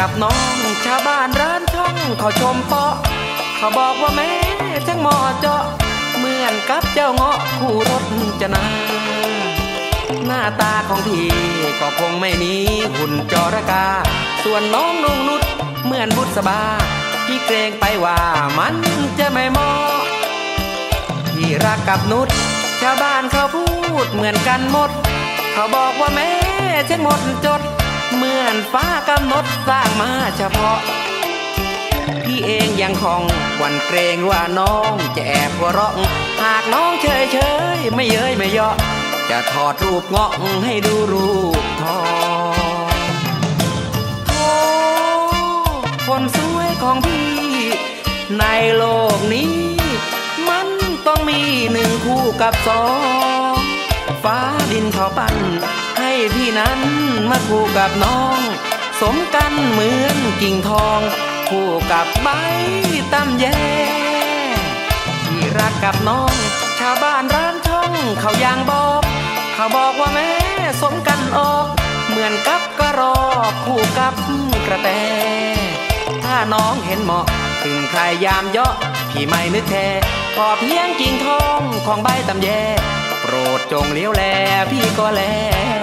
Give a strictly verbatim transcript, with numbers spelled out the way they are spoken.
กับน้องชาวบ้านร้านช่องเขาชมเปาะเขาบอกว่าแม่ช่างเหมาะเจาะเหมือนกับเจ้าเงาะคู่รถจะนาหน้าตาของพี่ก็คงไม่หนีหุ่นจรกาส่วนน้องนุ่งนุชเหมือนบุษบาพี่เกรงไปว่ามันจะไม่เหมาะพี่รักกับนุชชาวบ้านเขาพูดเหมือนกันหมดเขาบอกว่าแม่ช่างหมดจดเหมือนฟ้ากำหนดสร้างมาเฉพาะพี่เองยังคงหวั่นเกรงว่าน้องจะแอบหัวเราะหากน้องเฉยเฉยไม่เย้ยไม่เยาะจะถอดรูปเงาะให้ดูรูปทองโธ่คนสวยของพี่ในโลกนี้มันต้องมีหนึ่งคู่กับสองฟ้าดินเขาปั้นให้พี่นั้นมาคู่กับน้องสมกันเหมือนกิ่งทองคู่กับใบตำแยที่รักกับน้องชาวบ้านร้านช่องเขายังบอกเขาบอกว่าแม่สมกันออกเหมือนกับกระรอกคู่กับกระแตถ้าน้องเห็นเหมาะถึงใครยามเยาะพี่ไม่นึกแท้ขอเพียงกิ่งทองของใบตำแยโปรดจงเลี้ยวแลพี่ก็แล